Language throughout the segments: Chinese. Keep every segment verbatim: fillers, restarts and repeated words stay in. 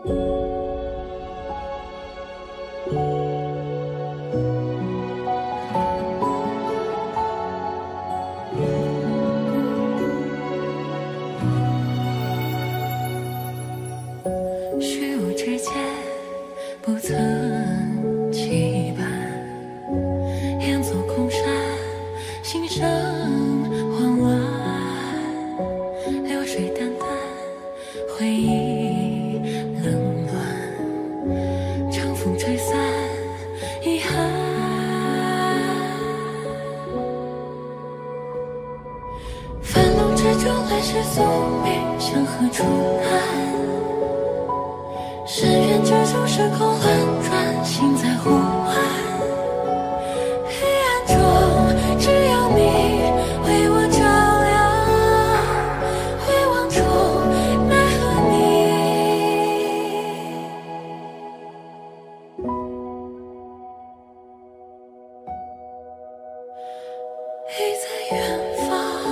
虚无之间不曾期盼，远走空山，心生慌乱，流水淡淡，回忆冷暖，长风吹散遗憾。繁笼之中来时宿命，向何处谈？深渊之中，时空轮转，心在呼唤。黑暗中，只有你为我照亮，回望中奈何你已在远方。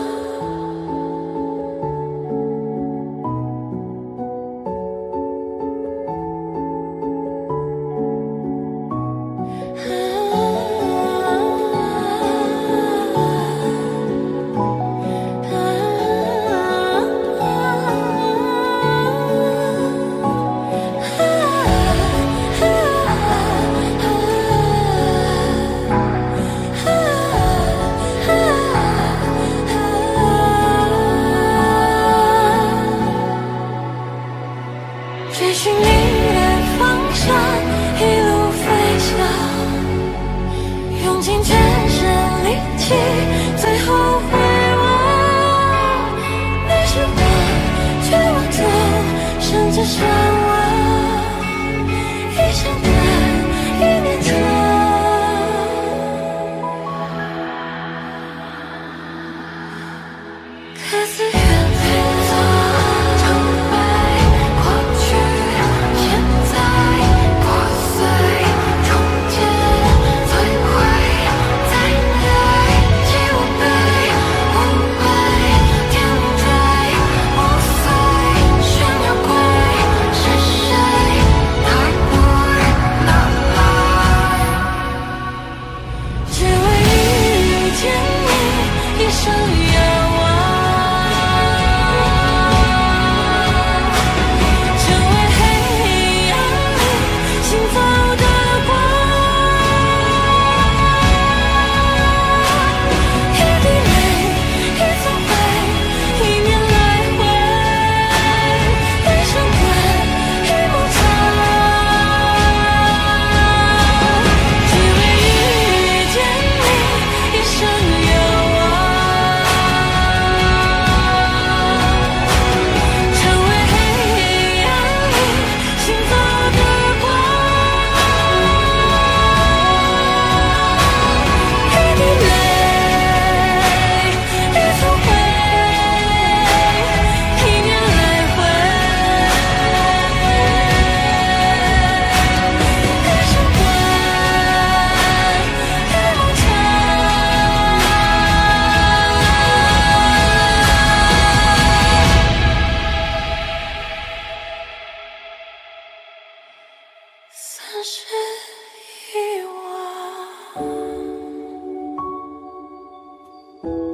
追寻你的方向，一路飞翔，用尽全身力气，最后回望。你是我绝望中甚至向往，一相伴，一面窗。各自远飞走，长白过去。现在破碎重建，摧毁再来，既无悲无悲，天追无碎，炫耀归是谁？哪不哪来？只为遇见你，一生遥望。成为黑暗里行走的光，一滴泪，一次回，一面来回，一生关，一幕长。只为遇见你，一生遥望。成为黑暗里行走的光，一滴泪，一次回，一面来回，一生关，一幕长。三世遗忘。